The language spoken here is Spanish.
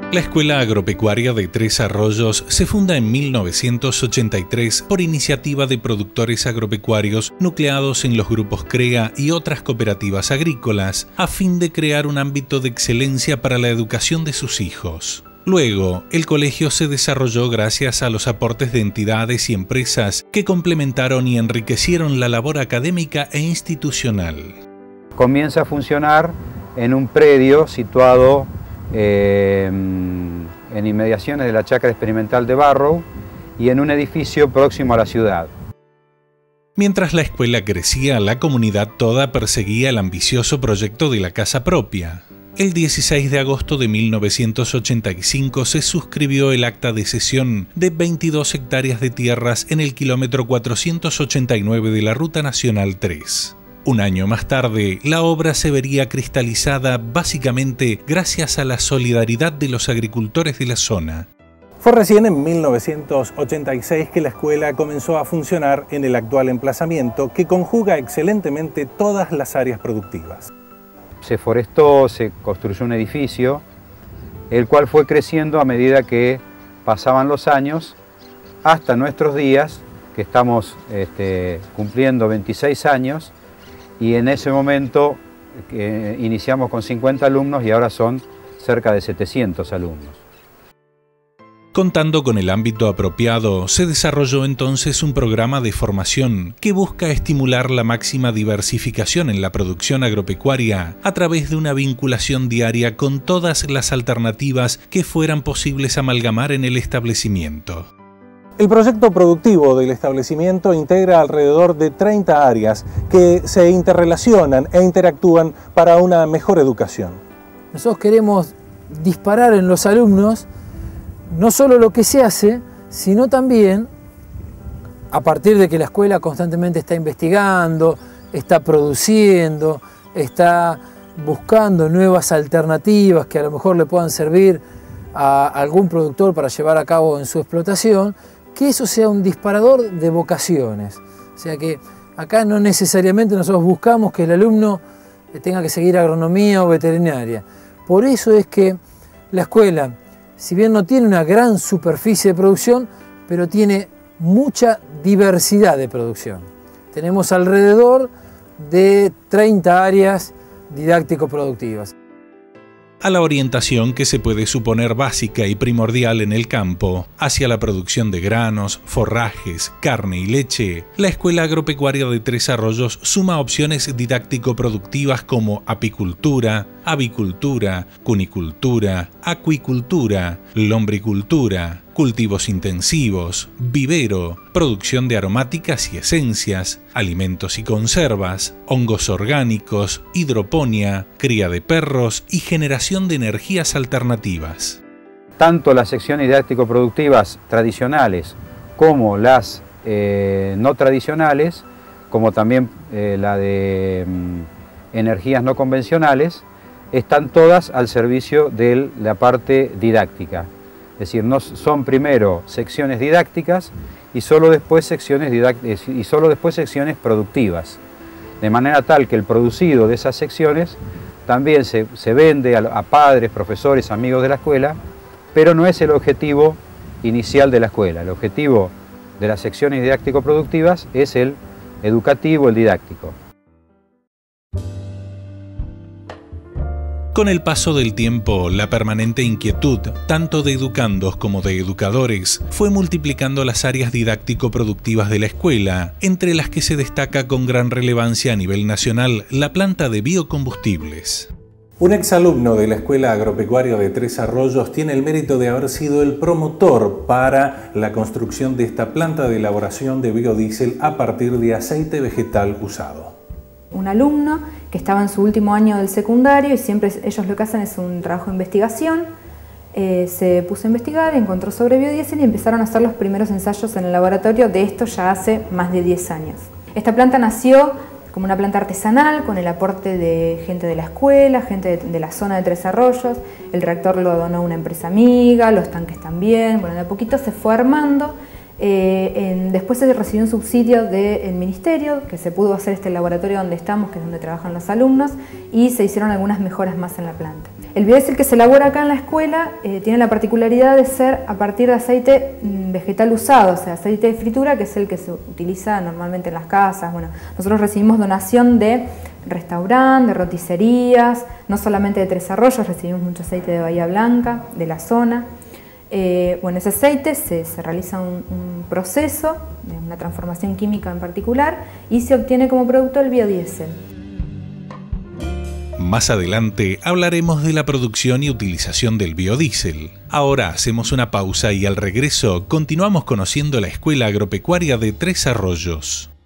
La Escuela Agropecuaria de Tres Arroyos se funda en 1983 por iniciativa de productores agropecuarios nucleados en los grupos CREA y otras cooperativas agrícolas, a fin de crear un ámbito de excelencia para la educación de sus hijos. Luego, el colegio se desarrolló gracias a los aportes de entidades y empresas que complementaron y enriquecieron la labor académica e institucional. Comienza a funcionar en un predio situado en inmediaciones de la Chacra Experimental de Barrow y en un edificio próximo a la ciudad. Mientras la escuela crecía, la comunidad toda perseguía el ambicioso proyecto de la casa propia. El 16 de agosto de 1985 se suscribió el acta de cesión de 22 hectáreas de tierras en el kilómetro 489 de la Ruta Nacional 3. Un año más tarde, la obra se vería cristalizada básicamente gracias a la solidaridad de los agricultores de la zona. Fue recién en 1986 que la escuela comenzó a funcionar en el actual emplazamiento, que conjuga excelentemente todas las áreas productivas. Se forestó, se construyó un edificio, el cual fue creciendo a medida que pasaban los años, hasta nuestros días, que estamos cumpliendo 26 años, y en ese momento iniciamos con 50 alumnos y ahora son cerca de 700 alumnos. Contando con el ámbito apropiado, se desarrolló entonces un programa de formación que busca estimular la máxima diversificación en la producción agropecuaria a través de una vinculación diaria con todas las alternativas que fueran posibles amalgamar en el establecimiento. El proyecto productivo del establecimiento integra alrededor de 30 áreas que se interrelacionan e interactúan para una mejor educación. Nosotros queremos disparar en los alumnos no solo lo que se hace, sino también, a partir de que la escuela constantemente está investigando, está produciendo, está buscando nuevas alternativas que a lo mejor le puedan servir a algún productor para llevar a cabo en su explotación, que eso sea un disparador de vocaciones. O sea que acá no necesariamente nosotros buscamos que el alumno tenga que seguir agronomía o veterinaria. Por eso es que la escuela, si bien no tiene una gran superficie de producción, pero tiene mucha diversidad de producción. Tenemos alrededor de 30 áreas didáctico-productivas. A la orientación que se puede suponer básica y primordial en el campo, hacia la producción de granos, forrajes, carne y leche, la Escuela Agropecuaria de Tres Arroyos suma opciones didáctico-productivas como apicultura, avicultura, cunicultura, acuicultura, lombricultura, cultivos intensivos, vivero, producción de aromáticas y esencias, alimentos y conservas, hongos orgánicos, hidroponía, cría de perros y generación de energías alternativas. Tanto las secciones didáctico-productivas tradicionales como las no tradicionales, como también la de energías no convencionales, están todas al servicio de la parte didáctica. Es decir, no son primero secciones didácticas y solo después secciones productivas. De manera tal que el producido de esas secciones también se vende a padres, profesores, amigos de la escuela, pero no es el objetivo inicial de la escuela. El objetivo de las secciones didáctico-productivas es el educativo, el didáctico. Con el paso del tiempo, la permanente inquietud, tanto de educandos como de educadores, fue multiplicando las áreas didáctico-productivas de la escuela, entre las que se destaca con gran relevancia a nivel nacional la planta de biocombustibles. Un exalumno de la Escuela Agropecuaria de Tres Arroyos tiene el mérito de haber sido el promotor para la construcción de esta planta de elaboración de biodiesel a partir de aceite vegetal usado. Un alumno que estaba en su último año del secundario y siempre ellos lo que hacen es un trabajo de investigación, se puso a investigar, encontró sobre biodiesel y empezaron a hacer los primeros ensayos en el laboratorio de esto ya hace más de 10 años. Esta planta nació como una planta artesanal con el aporte de gente de la escuela, gente de la zona de Tres Arroyos, el reactor lo donó una empresa amiga, los tanques también, bueno, de a poquito se fue armando. Después se recibió un subsidio del ministerio, que se pudo hacer este laboratorio donde estamos, que es donde trabajan los alumnos, y se hicieron algunas mejoras más en la planta. El biodiesel que se elabora acá en la escuela tiene la particularidad de ser a partir de aceite vegetal usado, o sea, aceite de fritura, que es el que se utiliza normalmente en las casas. Bueno, nosotros recibimos donación de restaurantes, de roticerías, no solamente de Tres Arroyos, recibimos mucho aceite de Bahía Blanca, de la zona. Bueno, ese aceite se realiza un proceso, una transformación química en particular, y se obtiene como producto el biodiesel. Más adelante hablaremos de la producción y utilización del biodiesel. Ahora hacemos una pausa y al regreso continuamos conociendo la Escuela Agropecuaria de Tres Arroyos.